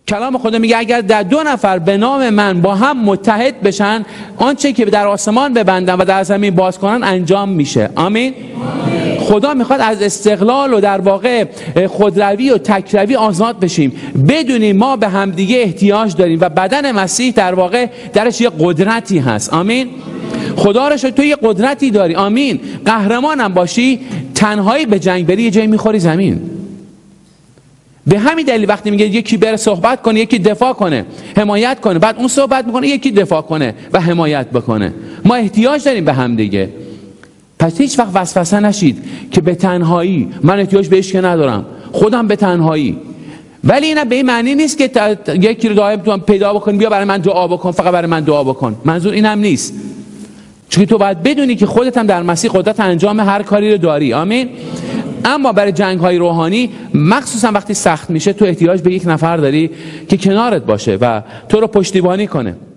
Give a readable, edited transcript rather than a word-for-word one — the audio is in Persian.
کلام خدا میگه اگر در 2 نفر به نام من با هم متحد بشن، آنچه که در آسمان ببندن و در زمین باز کنن انجام میشه. آمین. خدا میخواد از استقلال و در واقع خودروی و تکروی آزاد بشیم، بدونیم ما به همدیگه احتیاج داریم و بدن مسیح در واقع درش یه قدرتی هست. آمین. خدا رو تو یه قدرتی داری. آمین. قهرمانم باشی، تنهایی به جنگ بری یه جایی میخوری زمین. به همین دلیل وقتی میگه یکی بره صحبت کنه، یکی دفاع کنه، حمایت کنه، بعد اون صحبت میکنه، یکی دفاع کنه و حمایت بکنه. ما احتیاج داریم به هم دیگه. پس هیچ وقت وسوسه نشید که به تنهایی، من احتیاج بهش که ندارم، خودم به تنهایی. ولی اینا به این معنی نیست که یکی رو دائم تو پیدا بکنی بیا برای من دعا بکن، فقط برای من دعا بکن. منظور اینم نیست. چون تو باید بدونی که خودت هم در مسیح قدرت انجام هر کاری رو داری. آمین. اما برای جنگ‌های روحانی مخصوصا وقتی سخت میشه، تو احتیاج به یک نفر داری که کنارت باشه و تو رو پشتیبانی کنه.